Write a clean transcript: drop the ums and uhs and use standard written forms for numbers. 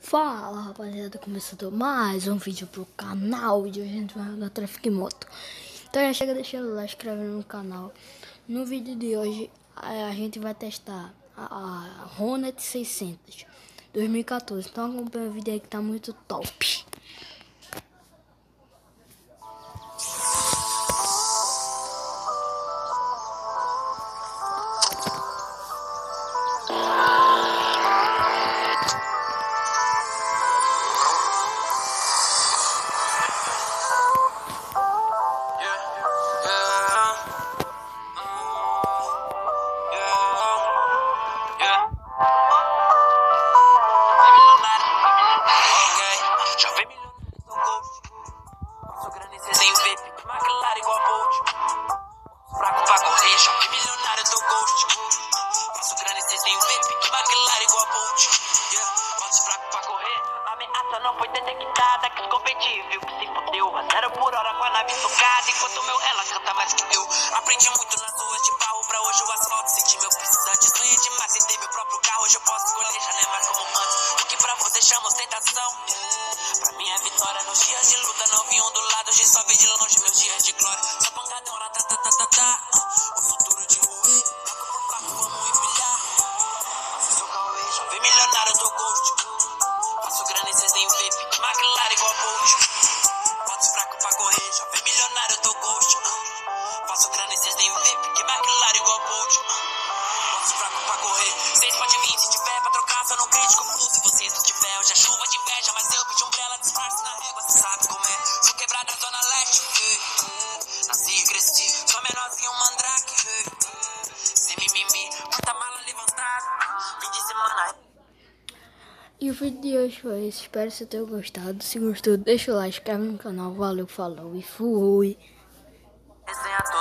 Fala rapaziada, começando mais um vídeo pro canal. E hoje a gente vai jogar Traffic Moto. Então já chega deixando o like, inscrevendo no canal. No vídeo de hoje a gente vai testar a Hornet 600 2014. Então acompanha o vídeo aí que tá muito top. Não foi detectada, que competível que se fudeu a 0 por hora com a nave socada. Enquanto meu ela canta mais que eu. Aprendi muito nas ruas de barro pra hoje o asfalto. Senti meu pisante, sonhei demais em ter meu próprio carro. Hoje eu posso escolher, já não é mais como antes. O que pra você chama ostentação? Pra mim é vitória nos dias de luta. Não vi ondulados, hoje só vi de longe meus dias de glória. Só pancadão, tá. O futuro de ruim. Vamos empilhar. Sou Cauê, jovem milionário do Ghost. Faço grana e cês nem vape, McLaren igual Bolt. Botos fracos pra correr, jovem milionário do Ghost. Faço grana e cês nem vape, que McLaren igual Bolt. Botos fracos pra correr, cês pode vir se tiver pra trocar, só não critico fluxo. Se vocês não tiver, hoje é chuva de inveja, mas eu pedi umbrella, disfarce na régua, cê sabe como é. Sou quebrada zona leste, nasci e cresci, sou menorzinho mandrake. Sem mimimi, puta mala levantada, fim de semana. E o vídeo de hoje foi esse. Espero que você tenha gostado. Se gostou, deixa o like, inscreve no canal. Valeu, falou e fui. Desenhador.